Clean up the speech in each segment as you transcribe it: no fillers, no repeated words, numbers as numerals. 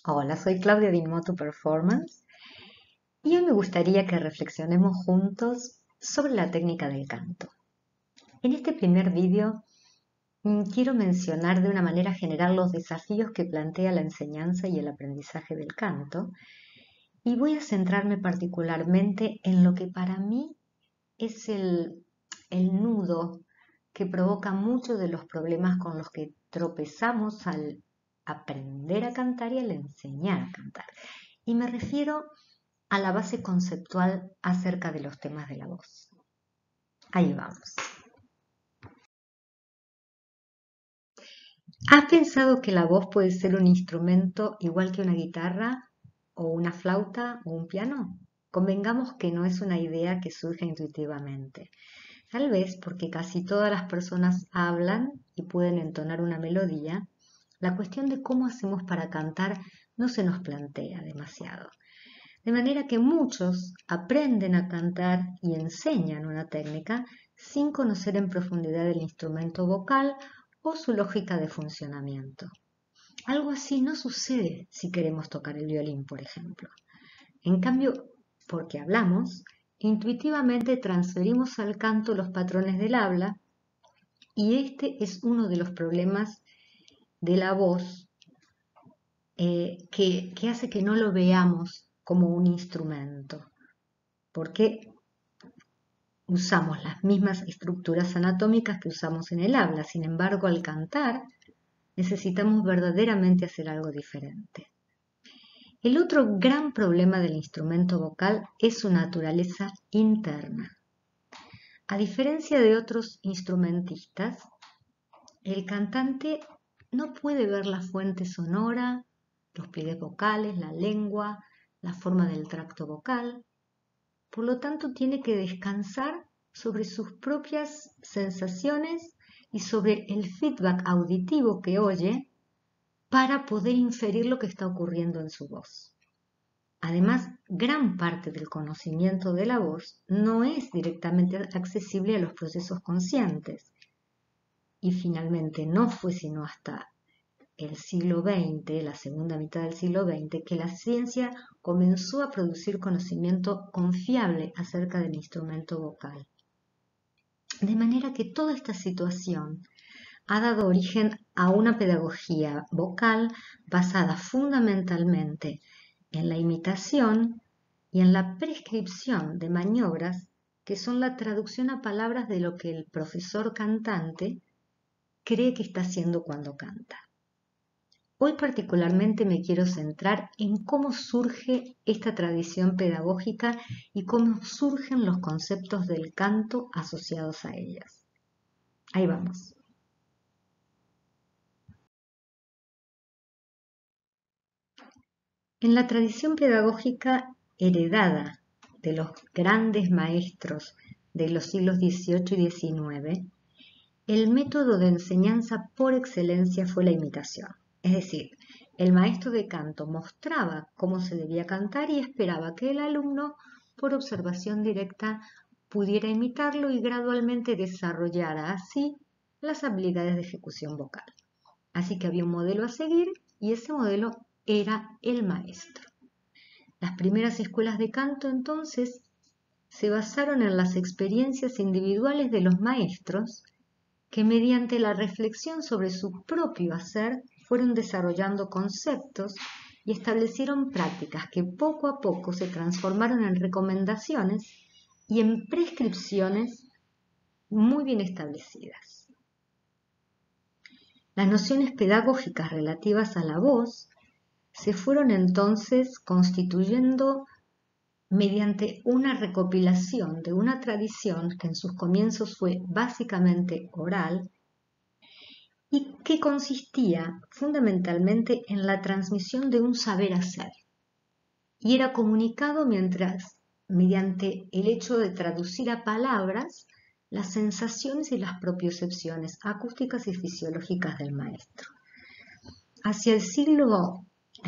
Hola, soy Claudia de Inmoto Performance y hoy me gustaría que reflexionemos juntos sobre la técnica del canto. En este primer vídeo quiero mencionar de una manera general los desafíos que plantea la enseñanza y el aprendizaje del canto y voy a centrarme particularmente en lo que para mí es el nudo que provoca muchos de los problemas con los que tropezamos al aprender a cantar y al enseñar a cantar. Y me refiero a la base conceptual acerca de los temas de la voz. Ahí vamos. ¿Has pensado que la voz puede ser un instrumento igual que una guitarra o una flauta o un piano? Convengamos que no es una idea que surge intuitivamente. Tal vez porque casi todas las personas hablan y pueden entonar una melodía, la cuestión de cómo hacemos para cantar no se nos plantea demasiado. De manera que muchos aprenden a cantar y enseñan una técnica sin conocer en profundidad el instrumento vocal o su lógica de funcionamiento. Algo así no sucede si queremos tocar el violín, por ejemplo. En cambio, porque hablamos, intuitivamente transferimos al canto los patrones del habla y este es uno de los problemas de la voz que hace que no lo veamos como un instrumento, porque usamos las mismas estructuras anatómicas que usamos en el habla. Sin embargo, al cantar necesitamos verdaderamente hacer algo diferente. El otro gran problema del instrumento vocal es su naturaleza interna. A diferencia de otros instrumentistas, el cantante no puede ver la fuente sonora, los pliegues vocales, la lengua, la forma del tracto vocal. Por lo tanto, tiene que descansar sobre sus propias sensaciones y sobre el feedback auditivo que oye para poder inferir lo que está ocurriendo en su voz. Además, gran parte del conocimiento de la voz no es directamente accesible a los procesos conscientes. Y finalmente no fue sino hasta el siglo XX, la segunda mitad del siglo XX, que la ciencia comenzó a producir conocimiento confiable acerca del instrumento vocal. De manera que toda esta situación ha dado origen a una pedagogía vocal basada fundamentalmente en la imitación y en la prescripción de maniobras que son la traducción a palabras de lo que el profesor cantante cree que está haciendo cuando canta. Hoy particularmente me quiero centrar en cómo surge esta tradición pedagógica y cómo surgen los conceptos del canto asociados a ellas. Ahí vamos. En la tradición pedagógica heredada de los grandes maestros de los siglos XVIII y XIX, el método de enseñanza por excelencia fue la imitación. Es decir, el maestro de canto mostraba cómo se debía cantar y esperaba que el alumno, por observación directa, pudiera imitarlo y gradualmente desarrollara así las habilidades de ejecución vocal. Así que había un modelo a seguir y ese modelo era el maestro. Las primeras escuelas de canto entonces se basaron en las experiencias individuales de los maestros que mediante la reflexión sobre su propio hacer fueron desarrollando conceptos y establecieron prácticas que poco a poco se transformaron en recomendaciones y en prescripciones muy bien establecidas. Las nociones pedagógicas relativas a la voz se fueron entonces constituyendo mediante una recopilación de una tradición que en sus comienzos fue básicamente oral y que consistía fundamentalmente en la transmisión de un saber hacer y era comunicado mediante el hecho de traducir a palabras las sensaciones y las propiocepciones acústicas y fisiológicas del maestro. Hacia el siglo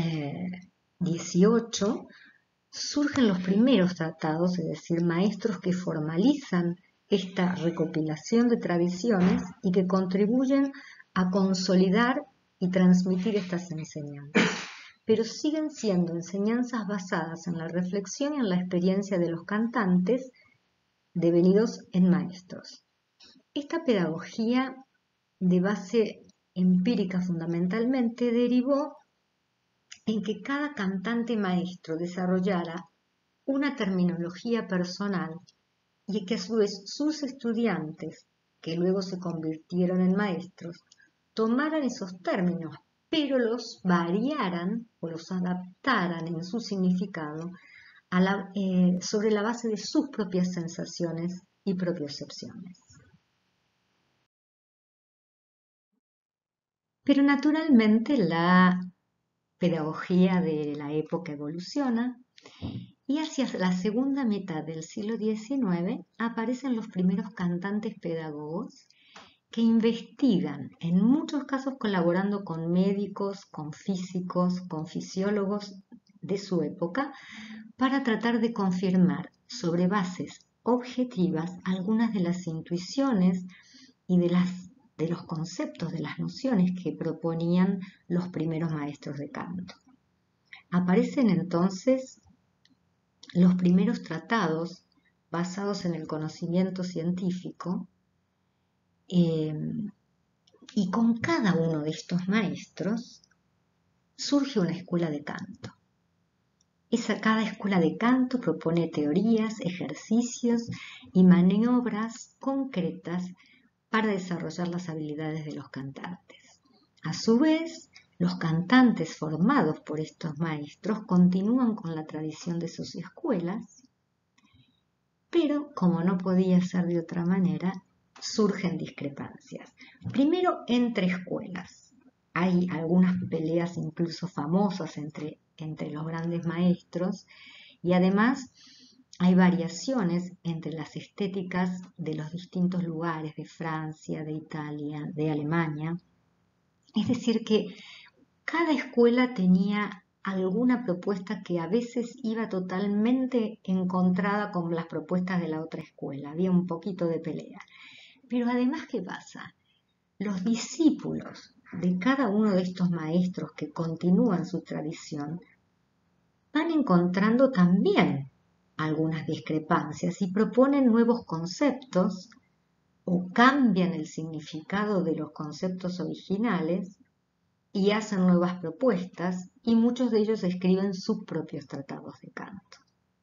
XVIII surgen los primeros tratados, es decir, maestros que formalizan esta recopilación de tradiciones y que contribuyen a consolidar y transmitir estas enseñanzas. pero siguen siendo enseñanzas basadas en la reflexión y en la experiencia de los cantantes devenidos en maestros. Esta pedagogía de base empírica fundamentalmente derivó en que cada cantante maestro desarrollara una terminología personal y que a su vez sus estudiantes, que luego se convirtieron en maestros, tomaran esos términos, pero los variaran o los adaptaran en su significado sobre la base de sus propias sensaciones y propiocepciones. Pero naturalmente la pedagogía de la época evoluciona y hacia la segunda mitad del siglo XIX aparecen los primeros cantantes pedagogos que investigan, en muchos casos colaborando con médicos, con físicos, con fisiólogos de su época, para tratar de confirmar sobre bases objetivas algunas de las intuiciones y de los conceptos, de las nociones que proponían los primeros maestros de canto. Aparecen entonces los primeros tratados basados en el conocimiento científico y con cada uno de estos maestros surge una escuela de canto. Cada escuela de canto propone teorías, ejercicios y maniobras concretas para desarrollar las habilidades de los cantantes. A su vez, los cantantes formados por estos maestros continúan con la tradición de sus escuelas, pero como no podía ser de otra manera, surgen discrepancias. Primero, entre escuelas. Hay algunas peleas incluso famosas entre los grandes maestros y además hay variaciones entre las estéticas de los distintos lugares de Francia, de Italia, de Alemania. Es decir, que cada escuela tenía alguna propuesta que a veces iba totalmente encontrada con las propuestas de la otra escuela. Había un poquito de pelea. Pero además, ¿qué pasa? Los discípulos de cada uno de estos maestros que continúan su tradición van encontrando también algunas discrepancias y proponen nuevos conceptos o cambian el significado de los conceptos originales y hacen nuevas propuestas y muchos de ellos escriben sus propios tratados de canto.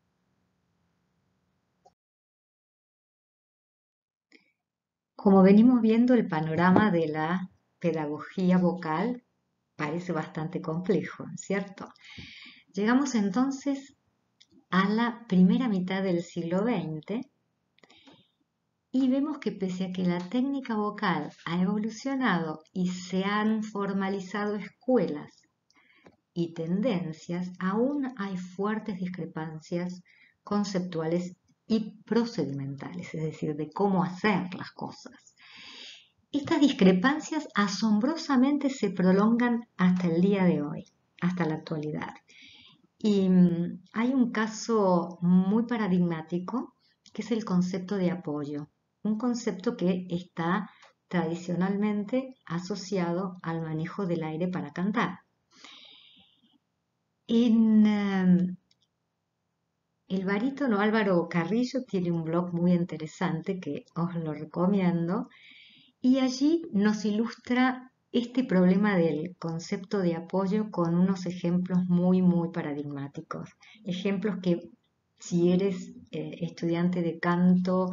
Como venimos viendo, el panorama de la pedagogía vocal parece bastante complejo, ¿cierto? Llegamos entonces a la primera mitad del siglo XX y vemos que pese a que la técnica vocal ha evolucionado y se han formalizado escuelas y tendencias, aún hay fuertes discrepancias conceptuales y procedimentales, es decir, de cómo hacer las cosas. Estas discrepancias asombrosamente se prolongan hasta el día de hoy, hasta la actualidad. Y hay un caso muy paradigmático que es el concepto de apoyo, un concepto que está tradicionalmente asociado al manejo del aire para cantar. El barítono Álvaro Carrillo tiene un blog muy interesante que os lo recomiendo y allí nos ilustra este problema del concepto de apoyo con unos ejemplos muy, muy paradigmáticos. Ejemplos que si eres estudiante de canto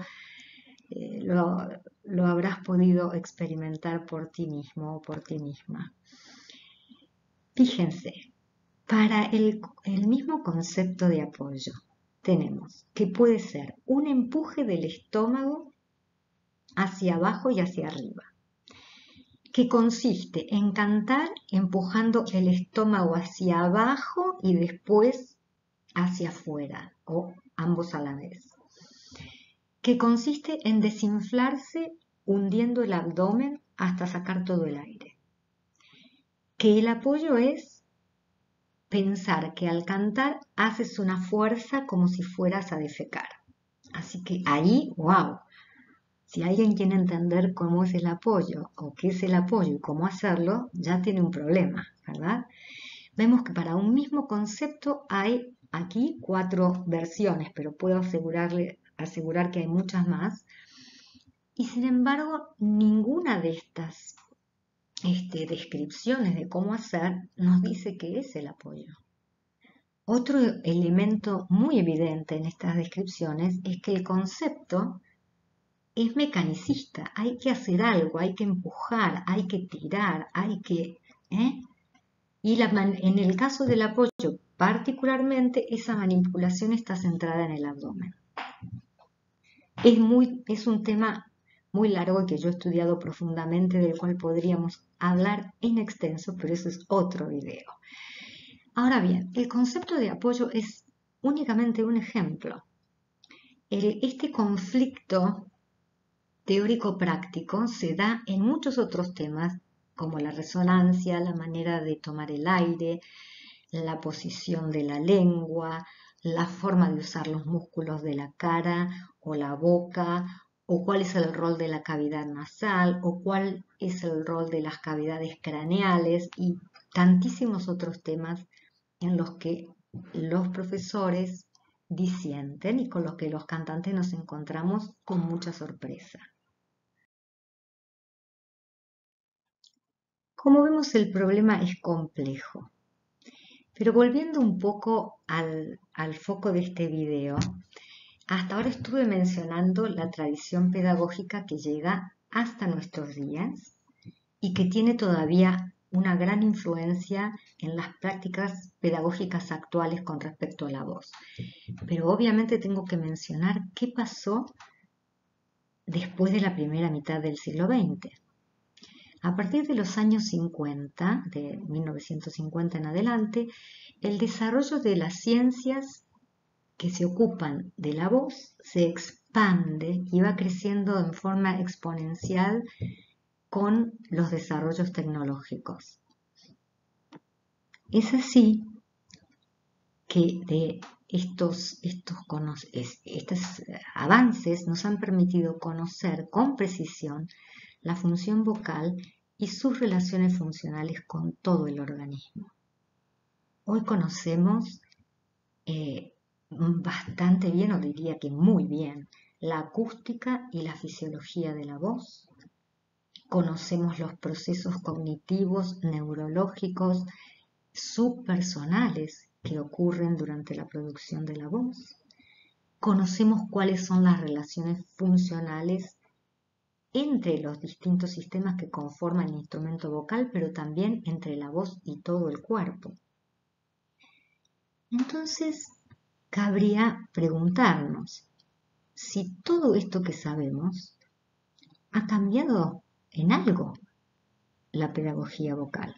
lo habrás podido experimentar por ti mismo o por ti misma. Fíjense, para el mismo concepto de apoyo tenemos que puede ser un empuje del estómago hacia abajo y hacia arriba, que consiste en cantar empujando el estómago hacia abajo y después hacia afuera, o ambos a la vez, que consiste en desinflarse hundiendo el abdomen hasta sacar todo el aire, que el apoyo es pensar que al cantar haces una fuerza como si fueras a defecar. Así que ahí, wow, si alguien quiere entender cómo es el apoyo o qué es el apoyo y cómo hacerlo, ya tiene un problema, ¿verdad? vemos que para un mismo concepto hay aquí 4 versiones, pero puedo asegurar que hay muchas más. Y sin embargo, ninguna de estas descripciones de cómo hacer nos dice qué es el apoyo. Otro elemento muy evidente en estas descripciones es que el concepto es mecanicista, hay que hacer algo, hay que empujar, hay que tirar, hay que... Y en el caso del apoyo particularmente, esa manipulación está centrada en el abdomen. Es un tema muy largo que yo he estudiado profundamente, del cual podríamos hablar en extenso, pero eso es otro video. Ahora bien, el concepto de apoyo es únicamente un ejemplo. Este conflicto teórico-práctico se da en muchos otros temas, como la resonancia, la manera de tomar el aire, la posición de la lengua, la forma de usar los músculos de la cara o la boca, o cuál es el rol de la cavidad nasal, o cuál es el rol de las cavidades craneales y tantísimos otros temas en los que los profesores disienten y con los que los cantantes nos encontramos con mucha sorpresa. Como vemos, el problema es complejo. Pero volviendo un poco al foco de este video, hasta ahora estuve mencionando la tradición pedagógica que llega hasta nuestros días y que tiene todavía una gran influencia en las prácticas pedagógicas actuales con respecto a la voz. Pero obviamente tengo que mencionar qué pasó después de la primera mitad del siglo XX. A partir de los años 50, de 1950 en adelante, el desarrollo de las ciencias que se ocupan de la voz se expande y va creciendo en forma exponencial con los desarrollos tecnológicos. Es así que de estos avances nos han permitido conocer con precisión la función vocal y sus relaciones funcionales con todo el organismo. Hoy conocemos bastante bien, o diría que muy bien, la acústica y la fisiología de la voz. Conocemos los procesos cognitivos, neurológicos, subpersonales que ocurren durante la producción de la voz. Conocemos cuáles son las relaciones funcionales entre los distintos sistemas que conforman el instrumento vocal, pero también entre la voz y todo el cuerpo. Entonces, cabría preguntarnos si todo esto que sabemos ha cambiado en algo la pedagogía vocal.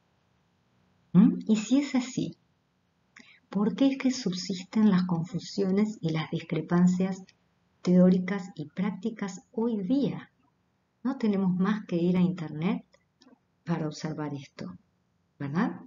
Y si es así, ¿por qué es que subsisten las confusiones y las discrepancias teóricas y prácticas hoy día? No tenemos más que ir a Internet para observar esto, ¿verdad?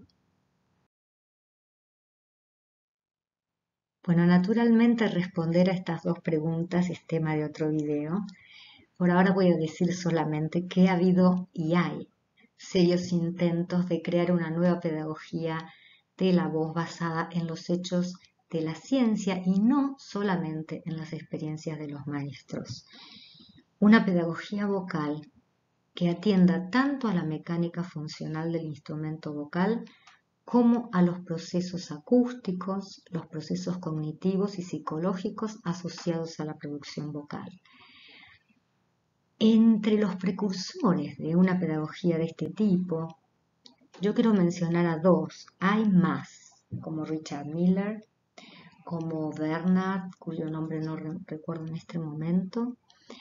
Bueno, naturalmente responder a estas dos preguntas es tema de otro video. Por ahora voy a decir solamente que ha habido y hay serios intentos de crear una nueva pedagogía de la voz basada en los hechos de la ciencia y no solamente en las experiencias de los maestros. Una pedagogía vocal que atienda tanto a la mecánica funcional del instrumento vocal como a los procesos acústicos, los procesos cognitivos y psicológicos asociados a la producción vocal. Entre los precursores de una pedagogía de este tipo, yo quiero mencionar a dos, hay más, como Richard Miller, como Bernard, cuyo nombre no recuerdo en este momento,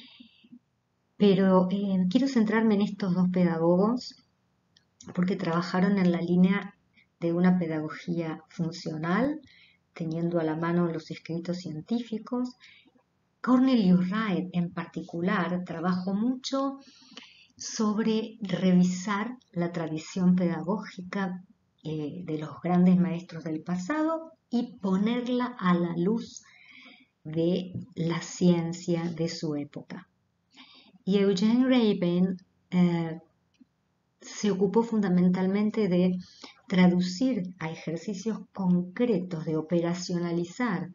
pero quiero centrarme en estos dos pedagogos porque trabajaron en la línea de una pedagogía funcional, teniendo a la mano los escritos científicos. Cornelius Wright en particular trabajó mucho sobre revisar la tradición pedagógica de los grandes maestros del pasado y ponerla a la luz de la ciencia de su época. Y Eugene Raven se ocupó fundamentalmente de traducir a ejercicios concretos de operacionalizar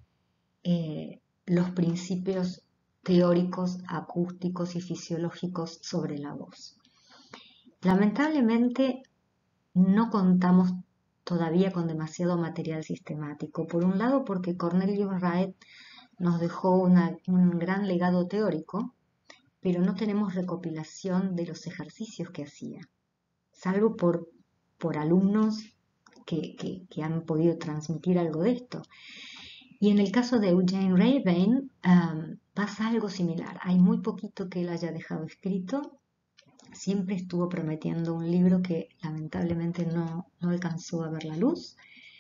los principios teóricos, acústicos y fisiológicos sobre la voz. Lamentablemente no contamos todavía con demasiado material sistemático. Por un lado, porque Cornelius Raed nos dejó un gran legado teórico, pero no tenemos recopilación de los ejercicios que hacía, salvo por alumnos que han podido transmitir algo de esto. Y en el caso de Eugene Ravijn pasa algo similar. Hay muy poquito que él haya dejado escrito. Siempre estuvo prometiendo un libro que lamentablemente no alcanzó a ver la luz.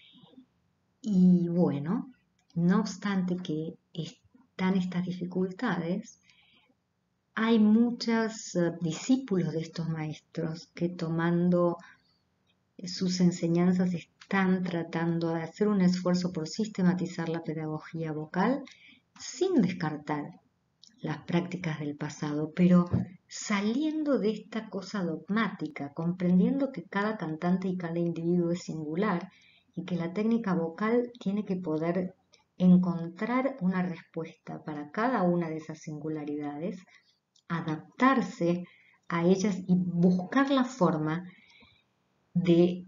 Y bueno, no obstante que están estas dificultades, hay muchos discípulos de estos maestros que tomando sus enseñanzas están tratando de hacer un esfuerzo por sistematizar la pedagogía vocal sin descartar las prácticas del pasado, pero saliendo de esta cosa dogmática, comprendiendo que cada cantante y cada individuo es singular y que la técnica vocal tiene que poder encontrar una respuesta para cada una de esas singularidades, adaptarse a ellas y buscar la forma de,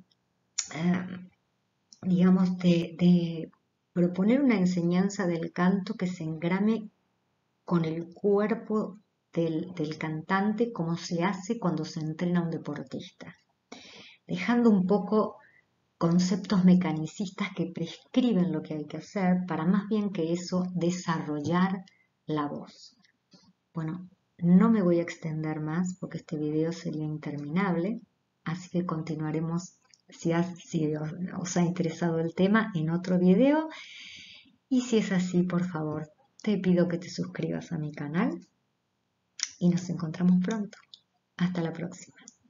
digamos, de proponer una enseñanza del canto que se engrame con el cuerpo del cantante como se hace cuando se entrena un deportista, dejando un poco conceptos mecanicistas que prescriben lo que hay que hacer para más bien que eso desarrollar la voz. Bueno, no me voy a extender más porque este video sería interminable, así que continuaremos si os ha interesado el tema en otro video, y si es así, por favor, te pido que te suscribas a mi canal y nos encontramos pronto. Hasta la próxima.